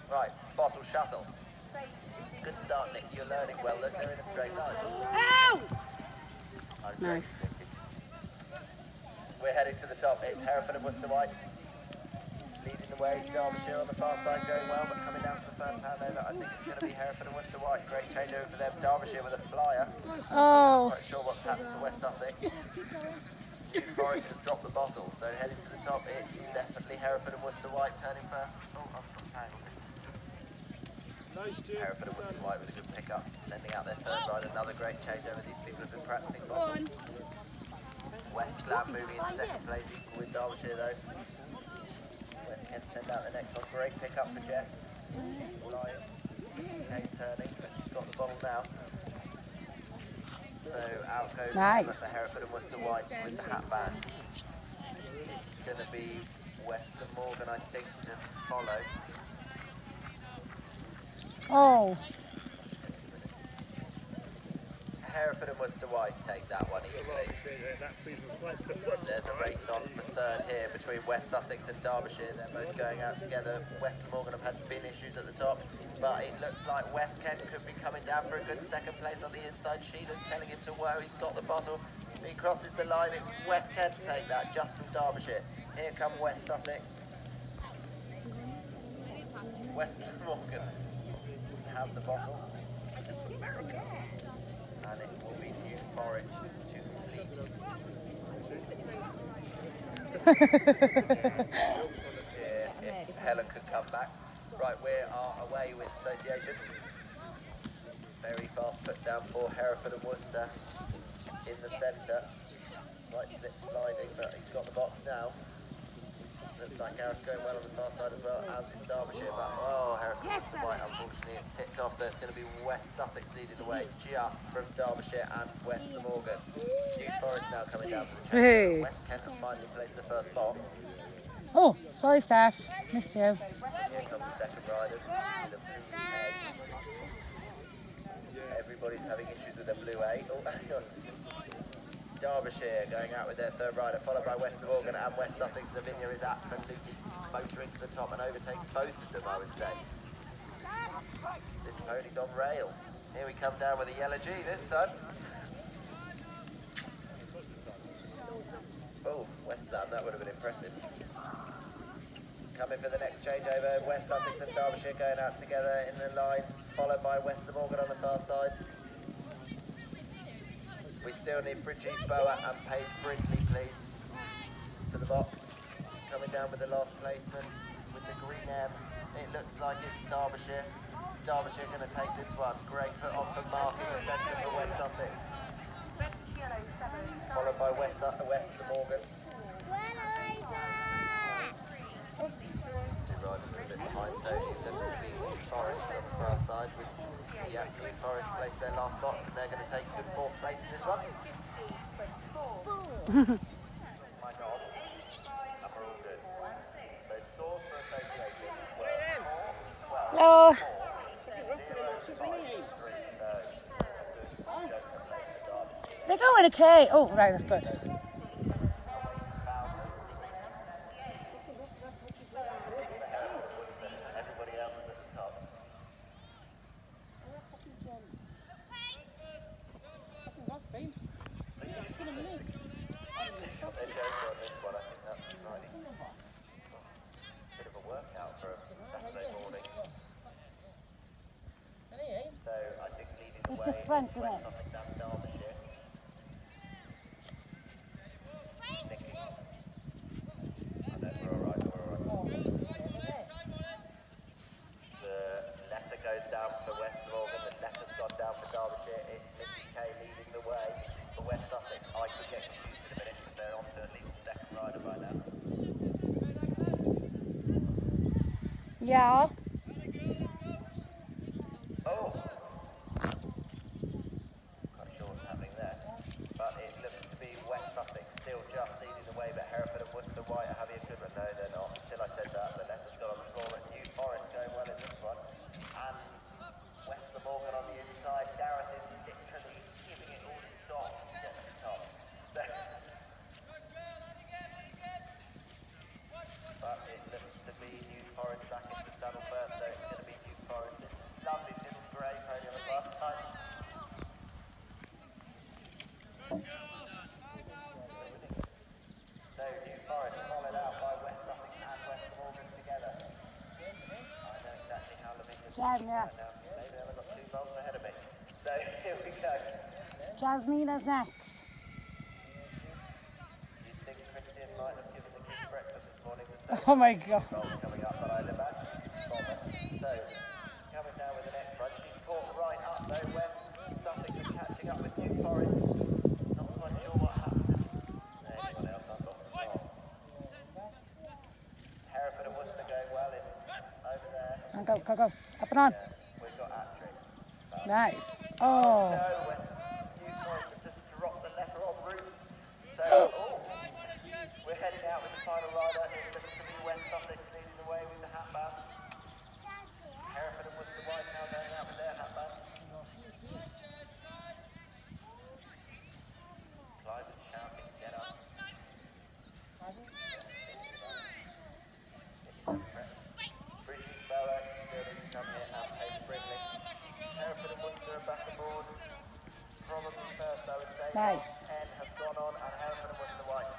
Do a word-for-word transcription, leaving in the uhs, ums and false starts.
Right, bottle shuttle. Good start, Nick. You're learning well. Look, they're in a straight line. Ow! Nice. We're heading to the top. It's Hereford and Worcester White. Leading the way, Derbyshire on the far side going well, but coming down to the first handover, I think it's going to be Hereford and Worcester White. Great changeover for them. Derbyshire with a flyer. Oh. Not quite sure what's happened to West Sussex. Forest has dropped the bottle, so heading to the top, it's definitely Hereford and Worcester White turning first. Oh, I've got tangled it. Nice, Hereford and Worcester White with a good pickup, sending out their third ride. Another great changeover. These people have been practicing bottles. West Lamb moving into second place, equal with Derbyshire though. West Kent send out the next one. Great pickup for Jess. Lion, Kane turning, but she's got the bottle now. So out goes nice. For Hereford and Worcester White with the hat band. It's going to be Western Morgan, I think, to follow. Oh. Hereford and Worcester White take that one easily. There's a race on for third here between West Sussex and Derbyshire. They're both going out together. Western Morgan have had bin issues at the top, but it looks like West Kent could be coming down for a good second place on the inside. Sheelan's telling him to whoa, he's got the bottle. He crosses the line, it's West Kent to take that, just from Derbyshire. Here come West Sussex. Western Morgan have the bottle. And it will be New Forest to complete. Here, if Helen could come back. Right, we are away with Association. Very fast put down for Hereford and Worcester in the centre. Right slip sliding, but he's got the box now. Looks like Gareth's going well on the far side as well, as is Derbyshire, but oh, Hereford yes, White, unfortunately, it's tipped off, so it's going to be West Sussex leading the way, just from Derbyshire and Western Morgan. New Forest now coming down to the track. Hey. West Kent has finally placed the first spot. Oh, sorry, Steph. Missed you. Here comes the second rider. Everybody's having issues with their blue A. Oh, hang on. Derbyshire going out with their third rider, followed by Western Morgan and West Sussex. Lavinia is absolutely motoring to the top and overtakes both of them, I would say. This pony's on rail. Here we come down with a yellow G this time. Oh, West Lamb, that would have been impressive. Coming for the next changeover, West Sussex and Derbyshire going out together in the line, followed by Western Morgan on the far side. We still need Brigitte Boa and Paige Brindley, please, to the box. Coming down with the last placement with the green M. It looks like it's Derbyshire. Derbyshire going to take this one. Great foot on for Mark in the centre for West Sussex. Followed by West, West Morgan. Two riders a bit behind Tony. Looks to be New Forest on the far side. With, yeah, New Forest placed their last box and they're going to take a good fourth place in this one. My God. And we're all good. So scores for Association were four, Hello. They're going okay. Oh, right, that's good. Front to that. The letter goes down for West Morgan, the letter's gone down for Derbyshire. It's Missy Kay leading the way for West Sussex. I could get confused in a minute because they're on to at least the second rider by now. Yeah. Oh! Not sure what's happening there. But it looks to be West Sussex still just leading the way, but Hereford and Worcester White are having a good run. No, they're not. Until I said that, the letter's got on the floor. And New Forest going well in this one. And Western Morgan on the inside. Gareth is literally giving it all his got to get to the top. So, but it looks to be New Forest back into the saddle first, so it's going to ten, yeah. Right now, maybe I've got two bowls ahead of me. So here we go. Jasmina's next. You'd think Christian might have given the kids breakfast this morning. Oh my God. Bowls coming up, but I'd imagine she's bothered. So, coming down with the next run. She's caught right up though when Sussex is catching up with New Forest. Not quite sure what happened. Anyone else I've got the top. Hereford and Worcester going well in over there. And go, go, go. Up and on. Yeah, we've got Attrick. Nice. Oh. No, when New Forest have just dropped the letter on route. So, oh, we're heading out with the final rider. It's looking to be West Sussex leading the way with the hat band. Hereford and Worcester White now going out with their hat band. Clive is shouting, get up. Bridget Bella still needs to come here and pace Brindley. Hereford and Worcester are back aboard. Probably first, I would say. Nice. ten have gone on and Hereford and Worcester White